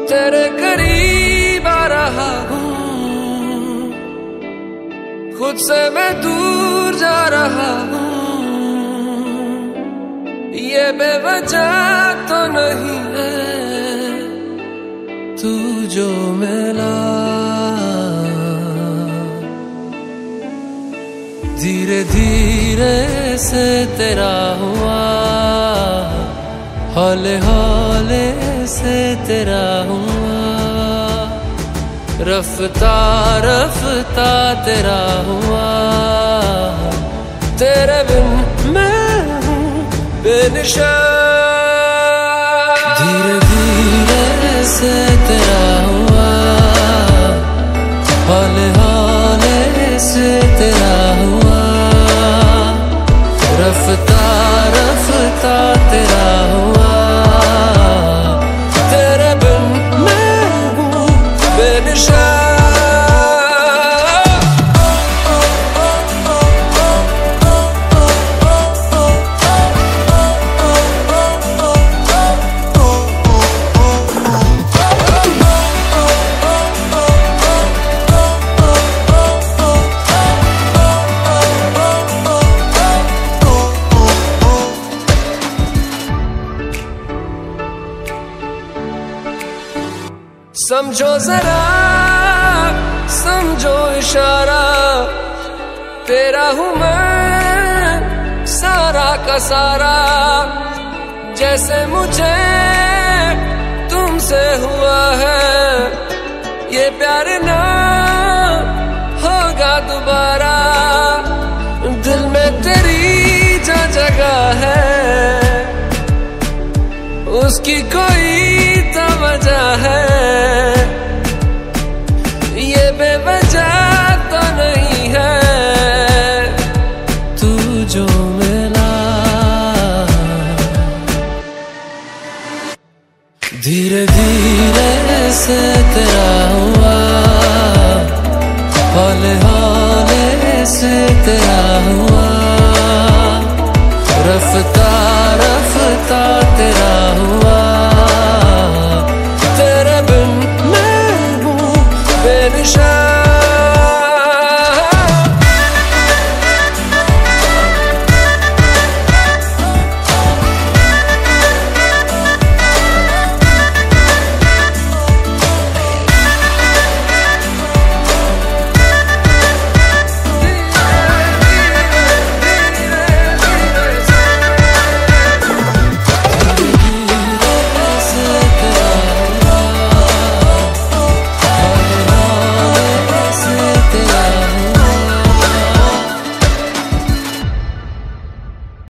तेरे करीब आ रहा हूँ, खुद से मैं दूर जा रहा हूँ। ये बेवजह तो नहीं है तू जो मिला, धीरे धीरे से तेरा हुआ, हौले हौले से तेरा हुआ, रफ्ता रफ्ता तेरा हुआ। तेरे बिन मैं हूँ बेनिशान, धीरे धीरे से तेरा हुआ, हौले हौले से तेरा हुआ, रफ्ता रफ्ता तेरा हुआ। तेरे बिन मैं हूँ बेनिशान। समझो जरा समझो इशारा, तेरा हूँ मैं सारा का सारा। जैसे मुझे तुमसे हुआ है, ये प्यार ना होगा दोबारा। दिल में तेरी जो जगह है, उसकी कोई तो वजह है। ये बेवजह तो नहीं है तू जो मिला, धीरे धीरे से तेरा हुआ, हौले हौले से तेरा हुआ, रफ्ता